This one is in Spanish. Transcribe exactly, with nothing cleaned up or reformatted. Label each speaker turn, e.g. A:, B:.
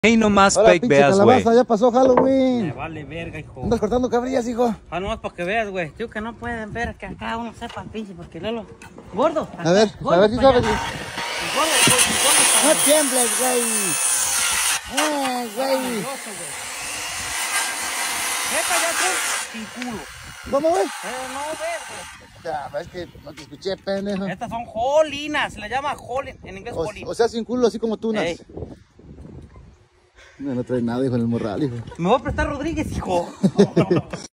A: Hey, no más
B: Hola,
A: fake
B: pinche
A: veas, güey.
B: calabaza, ya pasó Halloween.
C: Me vale verga, hijo.
B: Andas cortando cabrillas, hijo.
C: Ah, nomás para que veas, güey. Tío, que no pueden ver que acá uno sepa, pinche, porque Lolo. Gordo.
B: A ver,
C: gordo
B: a ver si
C: para
B: sabes.
C: allá. Gordo, gordo, gordo para
B: No
C: allá.
B: tiembles, güey. Eh, güey.
C: Maravilloso, güey. Neta, ya tú, sin culo.
B: ¿Cómo, güey?
C: Pero no ves, güey.
B: Ya, ves que no te escuché, pendejo.
C: Estas son jolinas, se le llama jolin, en inglés
B: O,
C: jolin.
B: o sea, sin culo, así como tunas.
C: Ey.
B: No, no trae nada, hijo, en el morral, hijo.
C: Me voy a prestar Rodríguez, hijo.